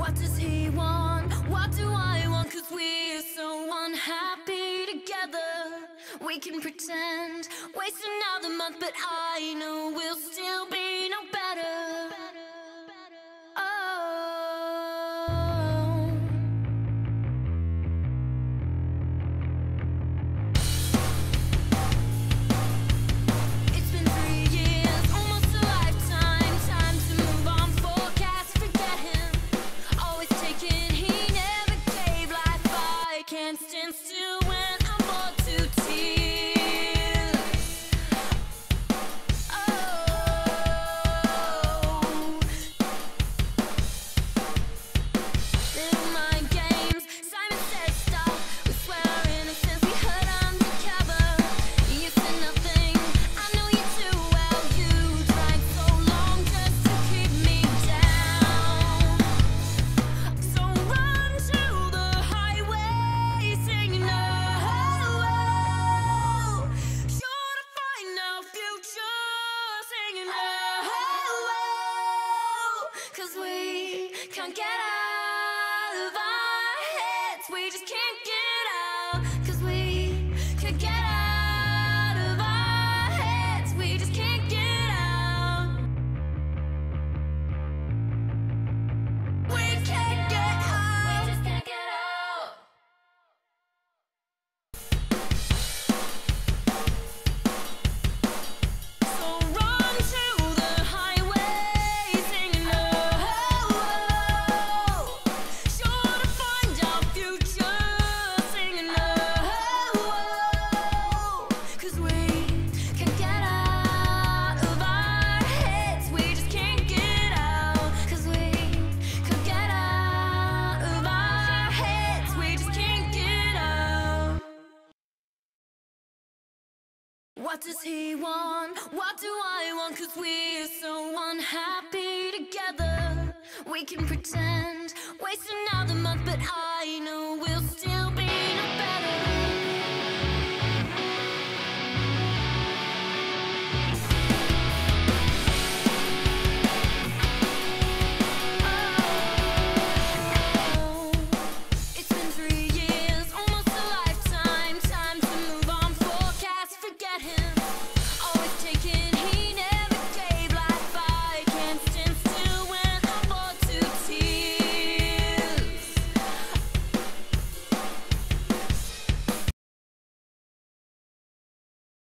What does he want? What do I want? 'Cause we're so unhappy together. We can pretend, waste another month, but I know we'll still be no better. Can't get out of our heads, we just can't get out. 'Cause we can't get out of our heads, we just can't get out. We can't get out, we just can't get out. So run to the highway singing sure to find our future singing 'cause we can't get out of our heads, we just can't get out. 'Cause we can't get out of our heads, we just can't get out. What does he want? What do I want? 'Cause we're so unhappy together. We can pretend, waste another month, but I know we'll